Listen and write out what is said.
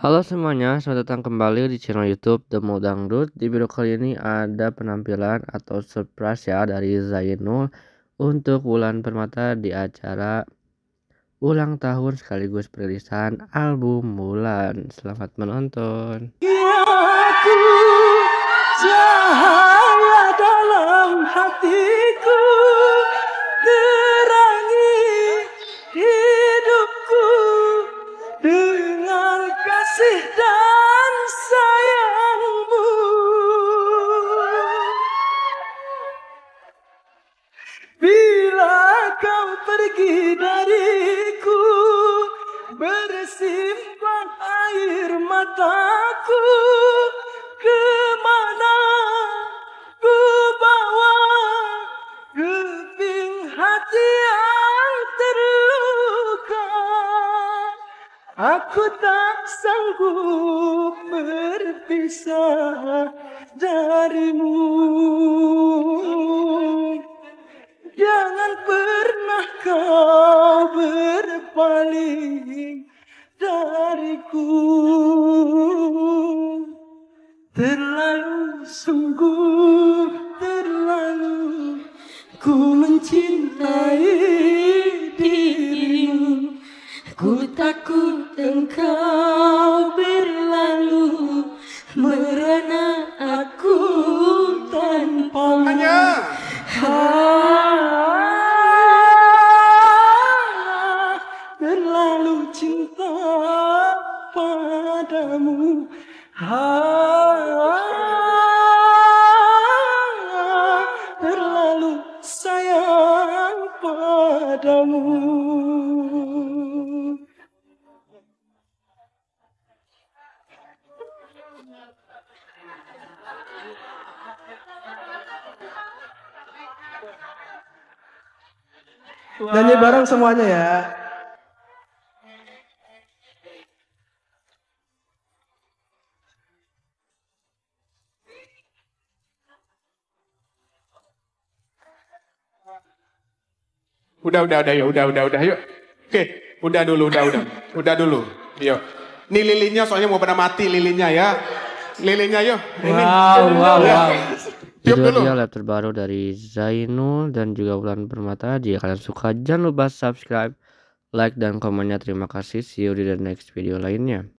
Halo semuanya, selamat datang kembali di channel YouTube Demo Dangdut. Di video kali ini ada penampilan atau surprise ya dari Zainul untuk Wulan Permata di acara ulang tahun sekaligus perilisan album Wulan. Selamat menonton. Aku cahaya dalam hatiku, terangi hidupku dengan kasih dan sayangmu. Bila kau pergi dariku, bersimpah air mataku, kemana ku bawa keping hati yang terluka. Aku tak sanggup berpisah darimu. Jangan pernah kau berpaling dariku. Terlalu sungguh, terlalu ku mencintai dirimu. Ku takut engkau berlalu, merana aku tanpamu. Terlalu cinta padamu, terlalu sayang padamu. Nyanyi bareng semuanya ya. Udah, yuk. Oke, udah dulu, yuk. Nih lilinnya soalnya mau pada mati lilinnya ya. Lilinnya yuk. Wow. Itu dia live terbaru dari Zainul dan juga Wulan Permata. Jika kalian suka jangan lupa subscribe, like dan komennya. Terima kasih. See you di the next video lainnya.